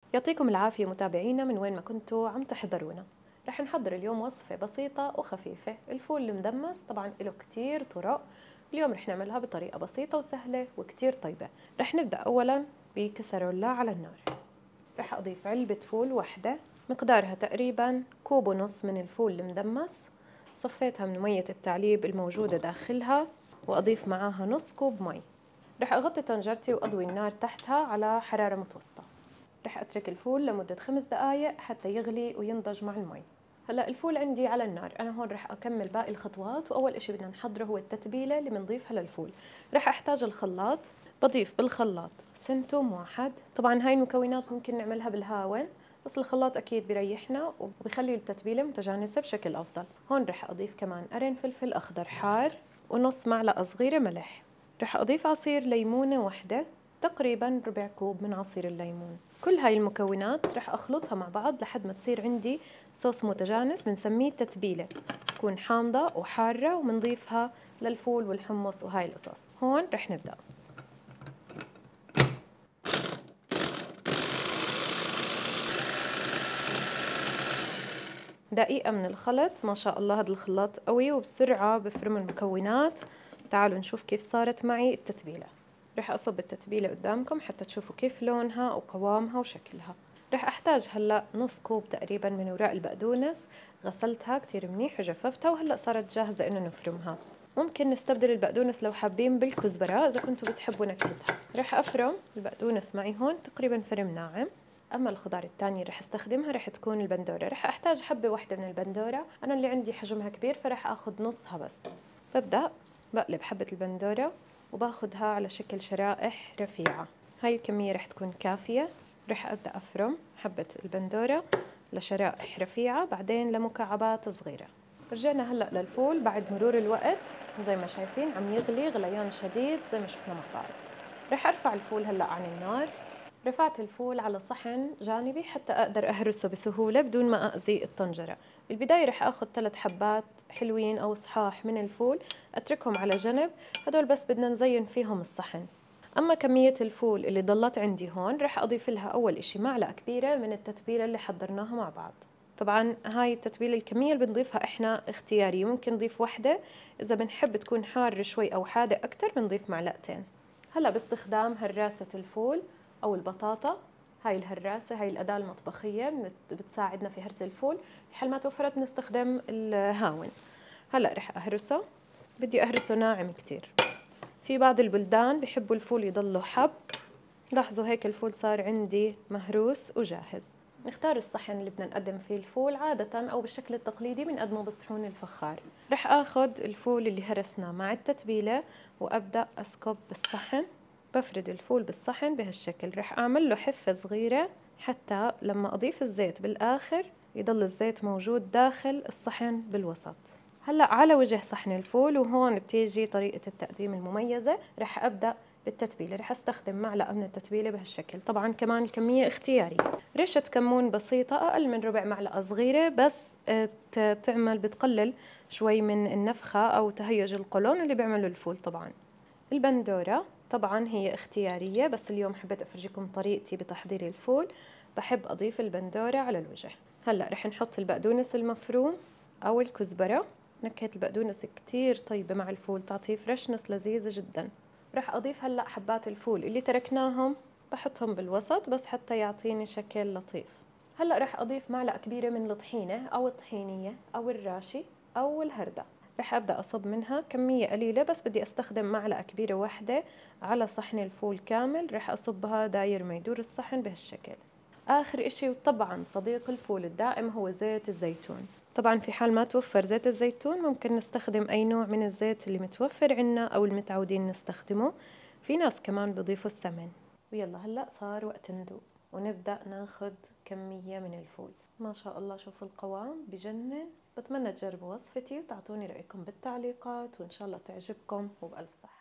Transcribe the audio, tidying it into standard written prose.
يعطيكم العافية متابعينا من وين ما كنتوا عم تحضرونا. رح نحضر اليوم وصفة بسيطة وخفيفة. الفول المدمس طبعا له كتير طرق، اليوم رح نعملها بطريقة بسيطة وسهلة وكتير طيبة. رح نبدأ أولا بكسرولة على النار. رح أضيف علبة فول واحدة مقدارها تقريبا كوب ونص من الفول المدمس، صفيتها من مية التعليب الموجودة داخلها وأضيف معاها نص كوب مي. رح أغطي طنجرتي وأضوي النار تحتها على حرارة متوسطة. رح أترك الفول لمدة 5 دقايق حتى يغلي وينضج مع المي. هلأ الفول عندي على النار، أنا هون رح أكمل باقي الخطوات. وأول إشي بدنا نحضره هو التتبيلة اللي بنضيفها للفول. رح أحتاج الخلاط، بضيف بالخلاط سنتوم واحد. طبعا هاي المكونات ممكن نعملها بالهاون، بس الخلاط أكيد بيريحنا وبيخلي التتبيلة متجانسة بشكل أفضل. هون رح أضيف كمان قرن فلفل أخضر حار ونص معلقة صغيرة ملح. رح أضيف عصير ليمونة واحدة، تقريبا ربع كوب من عصير الليمون. كل هاي المكونات رح أخلطها مع بعض لحد ما تصير عندي صوص متجانس بنسميه تتبيلة، تكون حامضة وحارة، ومنضيفها للفول والحمص وهاي القصص. هون رح نبدأ. دقيقة من الخلط، ما شاء الله هذا الخلاط قوي وبسرعة بفرم المكونات. تعالوا نشوف كيف صارت معي التتبيلة. رح أصب التتبيلة قدامكم حتى تشوفوا كيف لونها وقوامها وشكلها. رح أحتاج هلأ نص كوب تقريبا من وراق البقدونس، غسلتها كتير منيح وجففتها وهلأ صارت جاهزة إنه نفرمها. ممكن نستبدل البقدونس لو حابين بالكزبرة إذا كنتوا بتحبوا نكهتها. رح أفرم البقدونس معي هون تقريبا فرم ناعم. أما الخضار الثانية رح استخدمها رح تكون البندورة. رح أحتاج حبة واحدة من البندورة، أنا اللي عندي حجمها كبير فرح أخذ نصها بس. ببدأ بقلب حبة البندورة وباخدها على شكل شرائح رفيعة. هاي الكمية رح تكون كافية. رح أبدأ أفرم حبة البندورة لشرائح رفيعة، بعدين لمكعبات صغيرة. رجعنا هلأ للفول بعد مرور الوقت، زي ما شايفين عم يغلي غليان شديد زي ما شفنا مع بعض. رح أرفع الفول هلأ عن النار. رفعت الفول على صحن جانبي حتى أقدر أهرسه بسهولة بدون ما أأذي الطنجرة. بالبداية رح أخذ 3 حبات حلوين أو صحاح من الفول، أتركهم على جنب، هدول بس بدنا نزين فيهم الصحن. أما كمية الفول اللي ضلت عندي هون رح أضيف لها أول إشي معلقة كبيرة من التتبيلة اللي حضرناها مع بعض. طبعا هاي التتبيلة الكمية اللي بنضيفها إحنا اختيارية، ممكن نضيف واحدة، إذا بنحب تكون حار شوي أو حادق أكتر بنضيف معلقتين. هلا باستخدام هراسة الفول أو البطاطا، هاي الهراسة هاي الأداة المطبخية بتساعدنا في هرس الفول، في حال ما توفرت نستخدم الهاون. هلا رح أهرسه، بدي أهرسه ناعم كتير. في بعض البلدان بحبوا الفول يضله حب. لاحظوا هيك الفول صار عندي مهروس وجاهز. نختار الصحن اللي بدنا نقدم فيه الفول، عادة أو بالشكل التقليدي بنقدمه بصحون الفخار. رح آخذ الفول اللي هرسناه مع التتبيلة وأبدأ أسكب بالصحن. بفرد الفول بالصحن بهالشكل، رح أعمل له حفة صغيرة حتى لما أضيف الزيت بالآخر يضل الزيت موجود داخل الصحن بالوسط. هلأ على وجه صحن الفول، وهون بتيجي طريقة التقديم المميزة. رح أبدأ بالتتبيلة، رح استخدم معلقة من التتبيلة بهالشكل، طبعا كمان الكمية اختيارية. رشة كمون بسيطة أقل من ربع معلقة صغيرة، بس بتقلل شوي من النفخة أو تهيج القولون اللي بيعمله الفول. طبعا البندورة طبعا هي اختيارية، بس اليوم حبيت أفرجيكم طريقتي بتحضير الفول. بحب أضيف البندورة على الوجه. هلأ رح نحط البقدونس المفروم أو الكزبرة. نكهة البقدونس كتير طيبة مع الفول، تعطيه فرشنس لذيذة جدا. رح أضيف هلأ حبات الفول اللي تركناهم، بحطهم بالوسط بس حتى يعطيني شكل لطيف. هلأ رح أضيف معلقة كبيرة من الطحينة أو الطحينية أو الراشي أو الهردة. رح أبدأ أصب منها كمية قليلة، بس بدي أستخدم معلقة كبيرة واحدة على صحن الفول كامل. رح أصبها داير ما يدور الصحن بهالشكل. آخر إشي وطبعا صديق الفول الدائم هو زيت الزيتون. طبعا في حال ما توفر زيت الزيتون ممكن نستخدم أي نوع من الزيت اللي متوفر عنا أو المتعودين نستخدمه. في ناس كمان بضيفوا السمن. ويلا هلأ صار وقت ندوق ونبدأ ناخد كمية من الفول. ما شاء الله شوفوا القوام بجنن. بتمنى تجربوا وصفتي وتعطوني رأيكم بالتعليقات، وإن شاء الله تعجبكم وبألف صحة.